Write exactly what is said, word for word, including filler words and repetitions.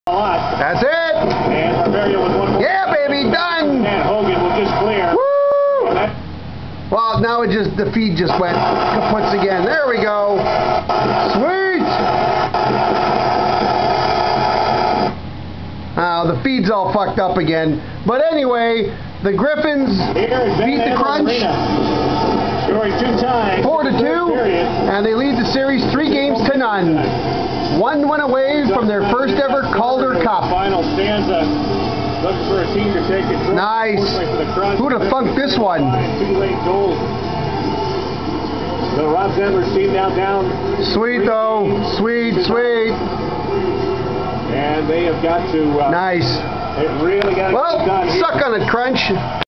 That's it. And Bavaria with one more. Yeah, baby, done. And Hogan will just clear. Woo! Well, now it just, the feed just went kaputs again. There we go. Sweet. Oh, the feed's all fucked up again. But anyway, the Griffins beat the Crunch. Scoring two times. Four to two, and they lead the series three games to none. One win away from their first ever Calder Cup. Final stanza. Looking for a team to take control. Nice. Who'd have funked this one? Two late goals. So Rob Denver's team now down. Sweet though. Sweet, sweet. And they have got to. Uh, nice. They've really got to well, get done here. suck on it, Crunch.